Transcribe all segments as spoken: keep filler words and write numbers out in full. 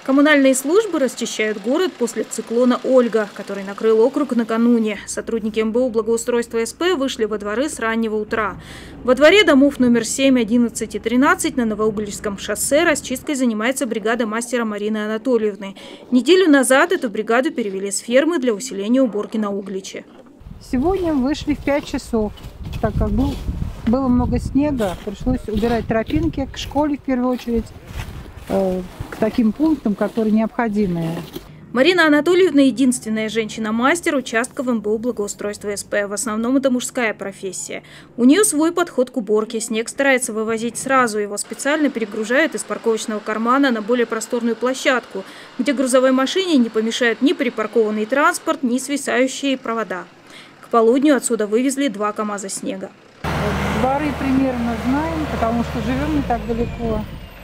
Коммунальные службы расчищают город после циклона «Ольга», который накрыл округ накануне. Сотрудники эм бэ у благоустройства эс пэ вышли во дворы с раннего утра. Во дворе домов номер семь, одиннадцать и тринадцать на Новоугличском шоссе расчисткой занимается бригада мастера Марины Анатольевны. Неделю назад эту бригаду перевели с фермы для усиления уборки на Угличе. Сегодня вышли в пять часов, так как был, было много снега, пришлось убирать тропинки к школе в первую очередь, э, к таким пунктам, которые необходимы. Марина Анатольевна – единственная женщина-мастер участка в эм бэ у благоустройства эс пэ. В основном это мужская профессия. У нее свой подход к уборке. Снег старается вывозить сразу. Его специально перегружают из парковочного кармана на более просторную площадку, где грузовой машине не помешают ни припаркованный транспорт, ни свисающие провода. К полудню отсюда вывезли два КАМАЗа снега. Дворы примерно знаем, потому что живем не так далеко.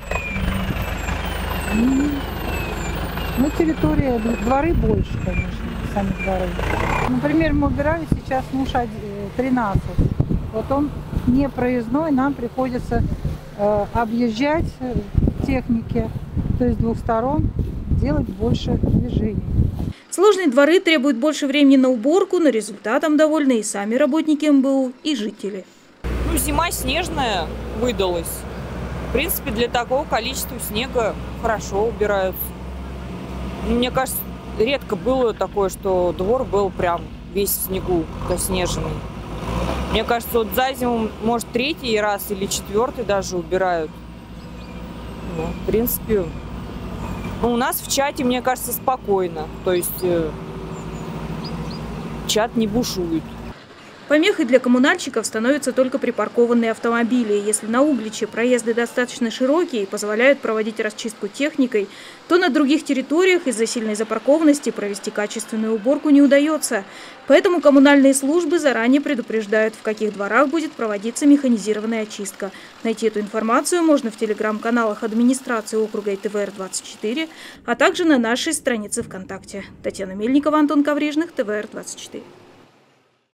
Ну, территория, дворы больше, конечно, сами дворы. Например, мы убирали сейчас муж тринадцать. Вот он не проездной, нам приходится э, объезжать техники, то есть с двух сторон делать больше движений. Сложные дворы требуют больше времени на уборку, но результатом довольны и сами работники эм бэ у, и жители. Ну, зима снежная выдалась. В принципе, для такого количества снега хорошо убираются. Мне кажется, редко было такое, что двор был прям весь в снегу, заснеженный. Мне кажется, вот за зиму, может, третий раз или четвертый даже убирают. Ну, в принципе, ну, у нас в чате, мне кажется, спокойно. То есть э, чат не бушует. Помехой для коммунальщиков становятся только припаркованные автомобили. Если на Угличе проезды достаточно широкие и позволяют проводить расчистку техникой, то на других территориях из-за сильной запаркованности провести качественную уборку не удается. Поэтому коммунальные службы заранее предупреждают, в каких дворах будет проводиться механизированная очистка. Найти эту информацию можно в телеграм-каналах администрации округа и тэ вэ эр двадцать четыре, а также на нашей странице ВКонтакте. Татьяна Мельникова, Антон Коврижных, тэ вэ эр двадцать четыре.